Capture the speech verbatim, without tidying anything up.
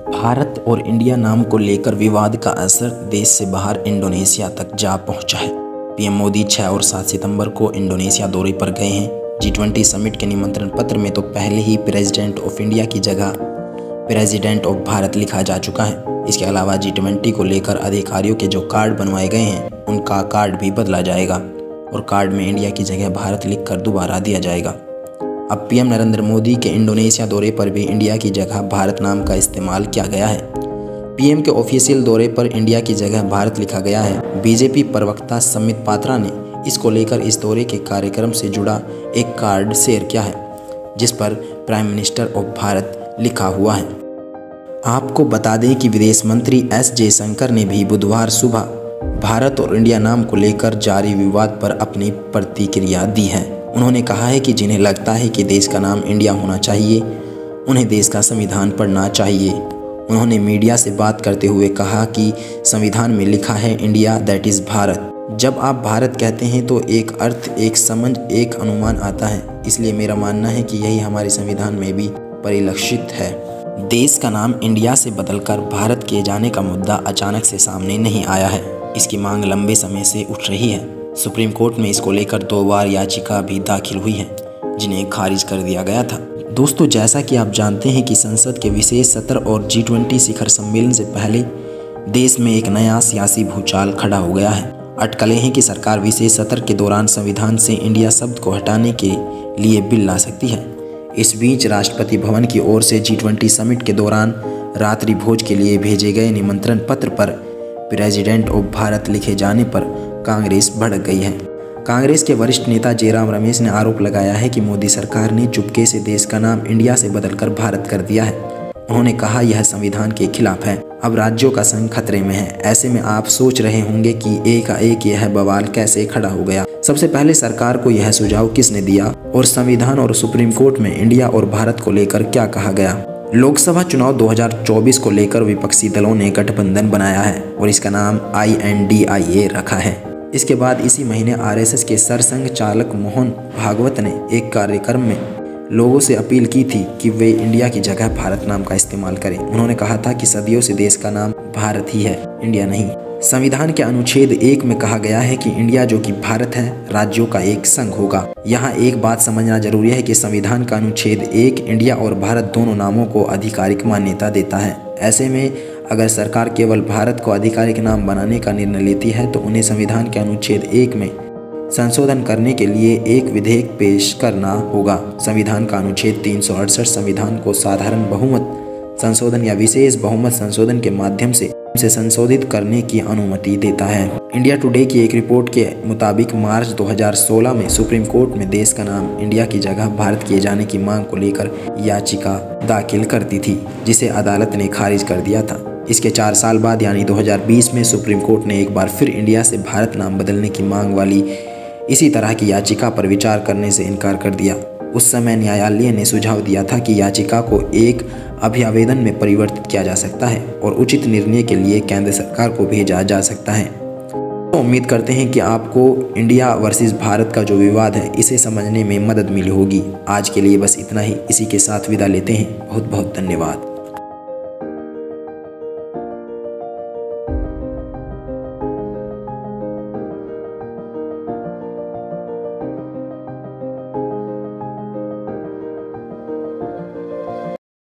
भारत और इंडिया नाम को लेकर विवाद का असर देश से बाहर इंडोनेशिया तक जा पहुंचा है। पीएम मोदी छह और सात सितंबर को इंडोनेशिया दौरे पर गए हैं। जी ट्वेंटी समिट के निमंत्रण पत्र में तो पहले ही प्रेसिडेंट ऑफ इंडिया की जगह प्रेसिडेंट ऑफ भारत लिखा जा चुका है। इसके अलावा जी ट्वेंटी को लेकर अधिकारियों के जो कार्ड बनवाए गए हैं उनका कार्ड भी बदला जाएगा और कार्ड में इंडिया की जगह भारत लिखकर दोबारा दिया जाएगा। अब पीएम नरेंद्र मोदी के इंडोनेशिया दौरे पर भी इंडिया की जगह भारत नाम का इस्तेमाल किया गया है। पीएम के ऑफिशियल दौरे पर इंडिया की जगह भारत लिखा गया है। बीजेपी प्रवक्ता समित पात्रा ने इसको लेकर इस दौरे के कार्यक्रम से जुड़ा एक कार्ड शेयर किया है जिस पर प्राइम मिनिस्टर ऑफ भारत लिखा हुआ है। आपको बता दें कि विदेश मंत्री एस जयशंकर ने भी बुधवार सुबह भारत और इंडिया नाम को लेकर जारी विवाद पर अपनी प्रतिक्रिया दी है। उन्होंने कहा है कि जिन्हें लगता है कि देश का नाम इंडिया होना चाहिए उन्हें देश का संविधान पढ़ना चाहिए। उन्होंने मीडिया से बात करते हुए कहा कि संविधान में लिखा है इंडिया दैट इज़ भारत। जब आप भारत कहते हैं तो एक अर्थ, एक समझ, एक अनुमान आता है। इसलिए मेरा मानना है कि यही हमारे संविधान में भी परिलक्षित है। देश का नाम इंडिया से बदलकर भारत किए जाने का मुद्दा अचानक से सामने नहीं आया है। इसकी मांग लंबे समय से उठ रही है। सुप्रीम कोर्ट में इसको लेकर दो बार याचिका भी दाखिल हुई है जिन्हें खारिज कर दिया गया था। दोस्तों, जैसा कि आप जानते हैं कि संसद के विशेष सत्र और जी ट्वेंटी शिखर सम्मेलन से पहले देश में एक नया सियासी भूचाल खड़ा हो गया है। अटकलें हैं कि सरकार विशेष सत्र के दौरान संविधान से इंडिया शब्द को हटाने के लिए बिल ला सकती है। इस बीच राष्ट्रपति भवन की ओर से जी ट्वेंटी समिट के दौरान रात्रि भोज के लिए भेजे गए निमंत्रण पत्र पर प्रेसिडेंट ऑफ भारत लिखे जाने पर कांग्रेस भड़क गई है। कांग्रेस के वरिष्ठ नेता जयराम रमेश ने आरोप लगाया है कि मोदी सरकार ने चुपके से देश का नाम इंडिया से बदलकर भारत कर दिया है। उन्होंने कहा यह संविधान के खिलाफ है। अब राज्यों का संघ खतरे में है। ऐसे में आप सोच रहे होंगे कि एक एक यह बवाल कैसे खड़ा हो गया। सबसे पहले सरकार को यह सुझाव किसने दिया और संविधान और सुप्रीम कोर्ट में इंडिया और भारत को लेकर क्या कहा गया। लोकसभा चुनाव दो हज़ार चौबीस को लेकर विपक्षी दलों ने गठबंधन बनाया है और इसका नाम आई एन डी आई ए रखा है। इसके बाद इसी महीने आर एस एस के सरसंघ चालक मोहन भागवत ने एक कार्यक्रम में लोगों से अपील की थी कि वे इंडिया की जगह भारत नाम का इस्तेमाल करें। उन्होंने कहा था कि सदियों से देश का नाम भारत ही है, इंडिया नहीं। संविधान के अनुच्छेद एक में कहा गया है कि इंडिया जो कि भारत है राज्यों का एक संघ होगा। यहाँ एक बात समझना जरूरी है कि संविधान का अनुच्छेद एक इंडिया और भारत दोनों नामों को आधिकारिक मान्यता देता है। ऐसे में अगर सरकार केवल भारत को आधिकारिक नाम बनाने का निर्णय लेती है तो उन्हें संविधान के अनुच्छेद एक में संशोधन करने के लिए एक विधेयक पेश करना होगा। संविधान का अनुच्छेद तीन सौ अड़सठ संविधान को साधारण बहुमत संशोधन या विशेष बहुमत संशोधन के माध्यम से से संशोधित करने की अनुमति देता है। इंडिया टुडे की एक रिपोर्ट के मुताबिक मार्च दो हज़ार सोलह में सुप्रीम कोर्ट में देश का नाम इंडिया की जगह भारत किए जाने की मांग को लेकर याचिका दाखिल करती थी जिसे अदालत ने खारिज कर दिया था। इसके चार साल बाद यानी दो हज़ार बीस में सुप्रीम कोर्ट ने एक बार फिर इंडिया से भारत नाम बदलने की मांग वाली इसी तरह की याचिका पर विचार करने से इनकार कर दिया। उस समय न्यायालय ने सुझाव दिया था कि याचिका को एक अभ्यावेदन में परिवर्तित किया जा सकता है और उचित निर्णय के लिए केंद्र सरकार को भेजा जा सकता है। तो उम्मीद करते हैं कि आपको इंडिया वर्सेस भारत का जो विवाद है इसे समझने में मदद मिली होगी। आज के लिए बस इतना ही। इसी के साथ विदा लेते हैं। बहुत बहुत धन्यवाद।